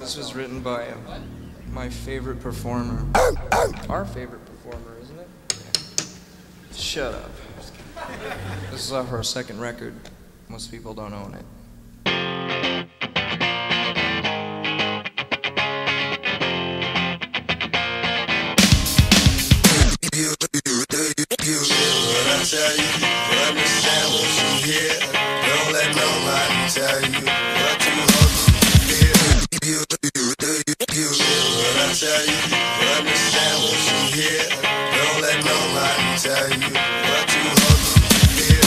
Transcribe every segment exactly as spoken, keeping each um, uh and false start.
This was written by my favorite performer. Our favorite performer, isn't it? Shut up. This is off our second record. Most people don't own it. What I tell you, you understand what you hear. Don't let nobody tell you what you hope to feel. What I tell you, you understand what you hear. Don't let nobody tell you what you hope to feel.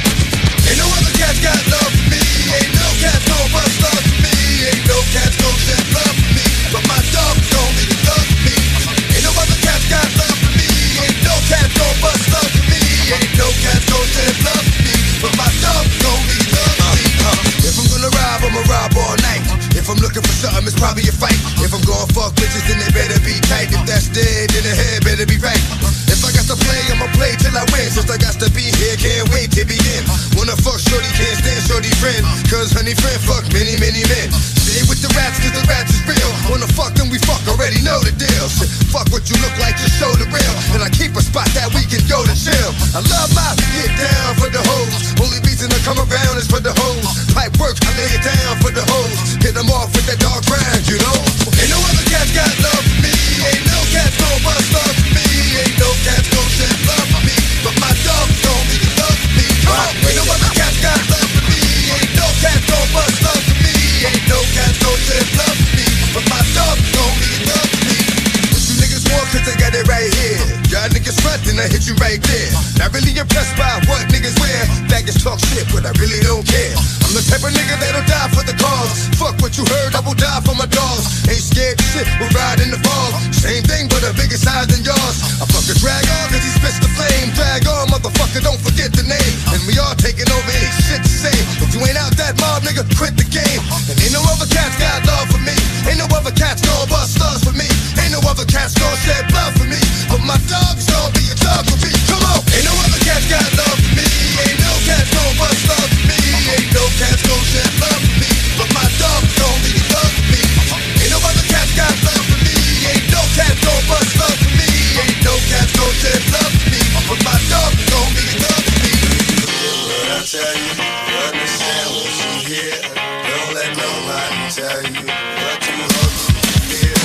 Ain't no other cat got love for me. Ain't no cat gon' bust love for me. Ain't no cat gon' shed blood for me. But my dog gon' be love for me. Ain't no other cat got love for me. Ain't no cat gon' bust love for me. Ain't no cat gon' shed blood for me. But my dog gon' be love for me. Uh, uh, if I'm gonna rob, I'ma rob all night. If I'm looking for something, it's probably a fight. If I'm gonna fuck bitches, then they better be tight. If that's dead, then the head better be right. If I got to play, I'ma play till I win. Since I got to be here, can't wait to begin. Wanna fuck shorty, can't stand shorty friend. Cause honey friend fuck many, many men. Stay with the rats, cause the rats is real. Wanna fuck, then we fuck, already know the deal. Shit, fuck what you look like, just show the real. And I keep a spot that we can go to chill. I love my get down for the hoes. Only reason I come around is for the hoes. Pipe works, I lay it down for the hoes. Hit them off with that dog brand, you know. Ain't no other cat got love for me. Ain't no cat gon' bust love for me. Ain't no cat gon' shed love for me. But my dog gon' be love for me. Come on, ain't no other cat got love for me. Ain't no cat gon' bust love for me. Ain't no cat gon' shed love for me. But my dog gon' be love for me. What you niggas want, cause I got it right here. Y'all niggas front, then I hit you right there. Not really impressed by what niggas wear. Faggots talk shit, but I really don't care. I'm the type of nigga that'll die for the cause. Fuck what you heard, I will die for my dogs. Ain't scared shit, we'll ride in the fog. Same thing, but a bigger size than yours. I fuck a drag on, cause he spits the flame. Drag on, motherfucker, don't forget the name. And we all taking over, ain't shit the same. If you ain't out that mob, nigga, quit the game. And ain't no other cats got love for me. Ain't no other cats gon' bust slugs for me. Ain't no other cats gon' shed blood for me. But my dog's gon' be a dog for me. Come on, ain't no other cats got love for me. Ain't no cats gon' bust slugs for me. Ain't no cats gon' shed blood for me. But my dog's gon' be a dog for me. Ain't no other cats got love for me. Ain't no cats gon' bust love for me. Ain't no cats gon' shed blood for me. But my dog's gon' be a dog for me. What I tell you, you understand what you hear. Don't let nobody tell you what you hope to feel.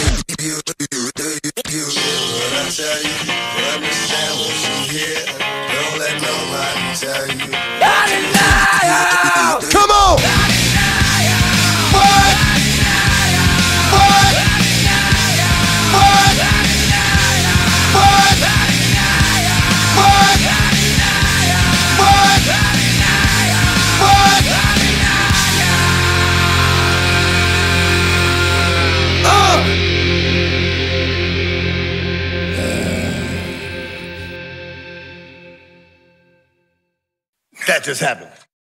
What I tell you, you understand what you hear. Don't let nobody tell you. Come on! What? What? What? What? What? What? What? Uh! That just happened.